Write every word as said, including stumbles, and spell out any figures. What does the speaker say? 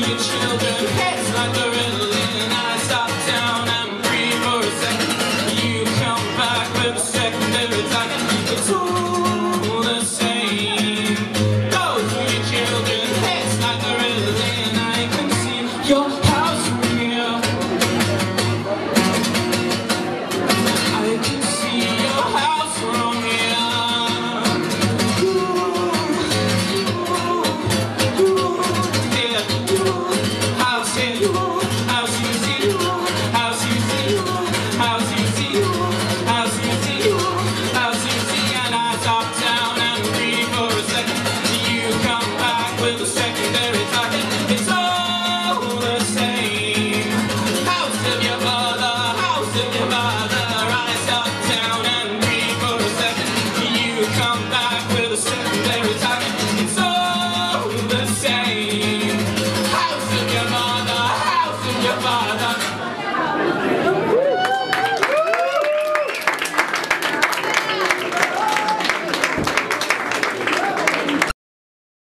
your children. It's like the riddling. I stop down and breathe for a second. You come back with a secondary attack. It's all the same. Go for your children. It's like the riddling. I can see your house from here. I can see your house from here. Ooh, ooh, ooh, yeah, ooh, house here.